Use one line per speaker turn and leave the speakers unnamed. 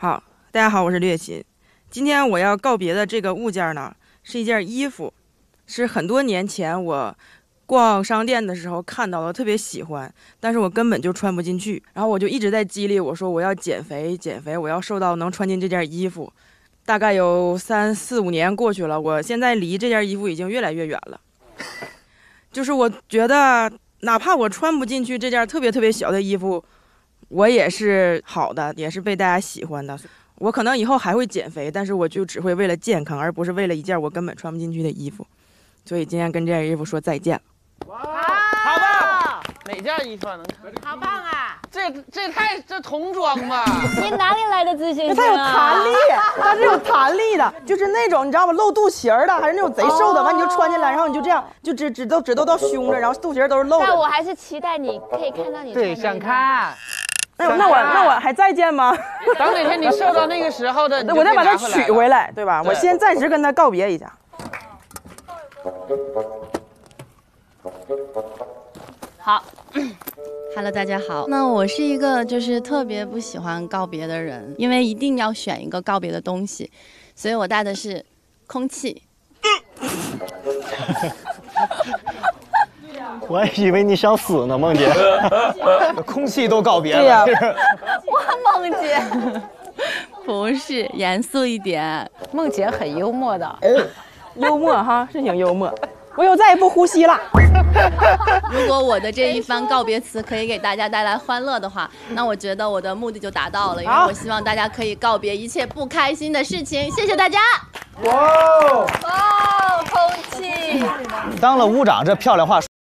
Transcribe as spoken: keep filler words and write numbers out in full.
好，大家好，我是略琴。今天我要告别的这个物件呢，是一件衣服，是很多年前我逛商店的时候看到的，特别喜欢，但是我根本就穿不进去。然后我就一直在激励我说，我要减肥，减肥，我要瘦到能穿进这件衣服。大概有三四五年过去了，我现在离这件衣服已经越来越远了。就是我觉得，哪怕我穿不进去这件特别特别小的衣服，我也是好的，也是被大家喜欢的。我可能以后还会减肥，但是我就只会为了健康，而不是为了一件我根本穿不进去的衣服。所以今天跟这件衣服说再见了。
哇，好棒！哪件衣服啊？能看？
好棒啊！
这这太这童装吧？
你哪里来的自信心啊？
它有弹力，它是有弹力的，就是那种你知道吗？露肚脐儿的，还是那种贼瘦的，完你就穿进来，然后你就这样，就只只都只都到胸了，然后肚脐儿都是露的。
但我还是期待你可以看到你。
对，想看。
那我那我那我还再见吗？
等哪天你瘦到那个时候的，
我再把它取回来，对吧？
对
我先暂时跟他告别一下。
好，Hello， 大家好。那我是一个就是特别不喜欢告别的人，因为一定要选一个告别的东西，所以我带的是空气。
我还以为你想死呢，梦姐。空气都告别了。
对呀、
哇，梦姐，不是，严肃一点。
梦姐很幽默的，
幽默哈，是挺幽默。我以后再也不呼吸了。
如果我的这一番告别词可以给大家带来欢乐的话，那我觉得我的目的就达到了，因为我希望大家可以告别一切不开心的事情。谢谢大家。
哇哦，
哦，空气。
当了屋长，这漂亮话。